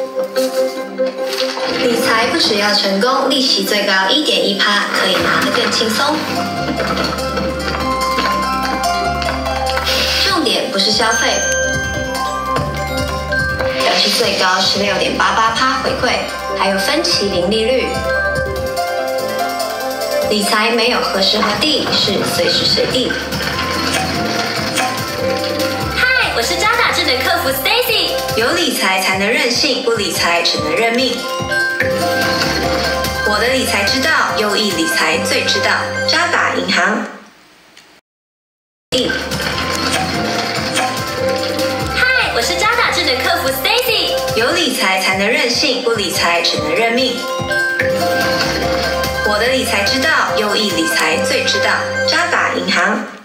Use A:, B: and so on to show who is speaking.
A: 理财不只要成功，利息最高1.1%，可以拿得更轻松。重点不是消费，而是最高16.88%回馈，还有分期零利率。理财没有何时何地，是随时随地。
B: 嗨，我是渣打智能客服 Stacy。
A: 有理财才能任性，不理财只能认命。我的理财之道，优异理财最知道。渣打银行。
B: 嗨，我是渣打智能客服 Stacy。
A: 有理财才能任性，不理财只能认命。我的理财之道，优异理财最知道。渣打银行。